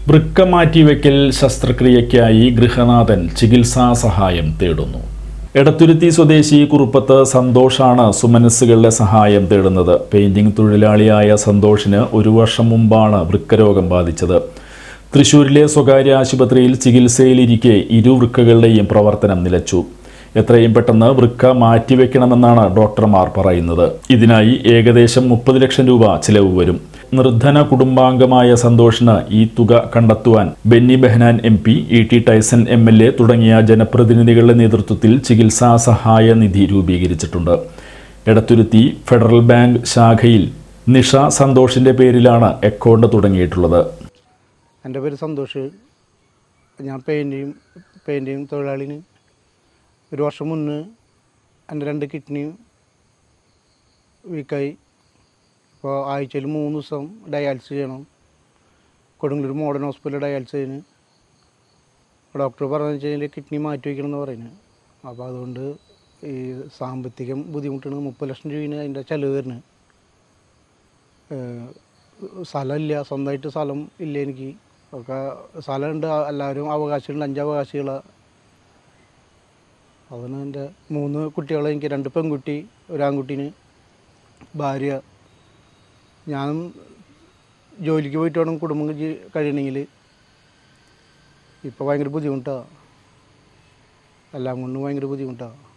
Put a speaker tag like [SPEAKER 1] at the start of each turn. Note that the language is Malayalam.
[SPEAKER 1] വൃക്ക മാറ്റിവെക്കൽ ശസ്ത്രക്രിയയ്ക്കായി ഗൃഹനാഥൻ ചികിത്സാ സഹായം തേടുന്നു. എടത്തുരുത്തി സ്വദേശി കുറുപ്പത്ത് സന്തോഷാണ് സുമനസ്സുകളുടെ സഹായം തേടുന്നത്. പെയിന്റിംഗ് തൊഴിലാളിയായ സന്തോഷിന് 1 വർഷം മുമ്പാണ് വൃക്കരോഗം ബാധിച്ചത്. തൃശൂരിലെ സ്വകാര്യ ആശുപത്രിയിൽ ചികിത്സയിലിരിക്കെ വൃക്കകളുടെയും പ്രവർത്തനം നിലച്ചു. എത്രയും പെട്ടെന്ന് വൃക്ക മാറ്റിവെക്കണമെന്നാണ് ഡോക്ടർമാർ പറയുന്നത്. ഇതിനായി ഏകദേശം 30 ലക്ഷം രൂപ ചിലവ് വരും. നിർധന കുടുംബാംഗമായ സന്തോഷിന് ഈ തുക കണ്ടെത്തുവാൻ Benny Behanan MP, E.T. Taison MLA തുടങ്ങിയ ജനപ്രതിനിധികളുടെ നേതൃത്വത്തിൽ ചികിത്സാ സഹായ നിധി രൂപീകരിച്ചിട്ടുണ്ട്. എടത്തുരുത്തി ഫെഡറൽ ബാങ്ക് ശാഖയിൽ നിഷ സന്തോഷിന്റെ പേരിലാണ് അക്കൗണ്ട് തുടങ്ങിയിട്ടുള്ളത്.
[SPEAKER 2] എൻ്റെ പേര് സന്തോഷ്. ഞാൻ പെയിൻറ്റിങ് തൊഴിലാളിന് 1 വർഷം മുന്നേ എൻ്റെ 2 കിഡ്നിയും വീക്കായി. അപ്പോൾ ആഴ്ചയിൽ 3 ദിവസം ഡയാലിസിസ് ചെയ്യണം. കൊടുങ്ങല്ലൂർ മോഡേൺ ഹോസ്പിറ്റലിൽ ഡയാലിസിസ് ചെയ്യുന്നു. ഡോക്ടർ പറഞ്ഞു വെച്ച് കഴിഞ്ഞാൽ കിഡ്നി മാറ്റി വയ്ക്കണം എന്ന് പറയുന്നത്. അപ്പോൾ അതുകൊണ്ട് ഈ സാമ്പത്തികം ബുദ്ധിമുട്ടാണ്. 30 ലക്ഷം രൂപയാണ് അതിൻ്റെ ചിലവ് വരുന്നത്. സ്ഥലമില്ല, സ്വന്തമായിട്ട് സ്ഥലം ഇല്ല എനിക്ക്. ഒക്കെ സ്ഥലമുണ്ട്, എല്ലാവരും അവകാശികളുണ്ട്, 5 അവകാശികളാണ്. അതാണ് എൻ്റെ 3 കുട്ടികളെ, എനിക്ക് 2 പെൺകുട്ടി, 1 ആൺകുട്ടീന് ഭാര്യ. ഞാൻ ജോലിക്ക് പോയിട്ട് വേണം കുടുംബം കഴിയണമെങ്കിൽ. ഇപ്പോൾ ഭയങ്കര ബുദ്ധിമുട്ടാണ്, എല്ലാം കൊണ്ടും ഭയങ്കര ബുദ്ധിമുട്ടാണ്.